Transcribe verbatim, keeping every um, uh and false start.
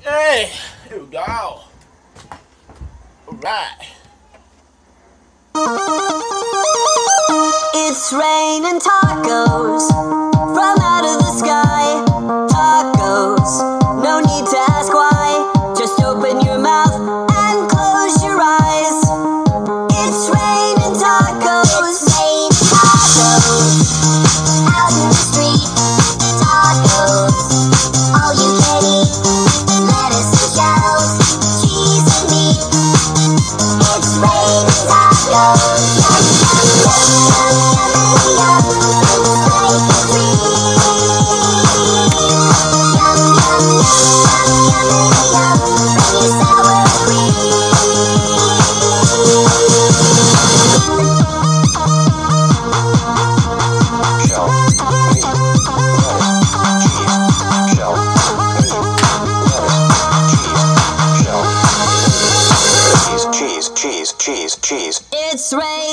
Hey, here we go. Alright. It's raining tacos from out of the sky. Tacos, no need to ask why. Just open your mouth and close your eyes. It's raining tacos. It's raining tacos out in the street. Tacos, all you can eat. Lettuce and shells, cheese and meat. It's raining tacos. Yum, yum, yum, yum, yum, yum. It's like a dream. Yum, yum, yum, yum, yum, yum. Bring your sour cream. Shell, meat, lettuce, cheese, shell, meat, lettuce, cheese, shell, cheese, cheese, cheese, cheese, cheese. It's raining.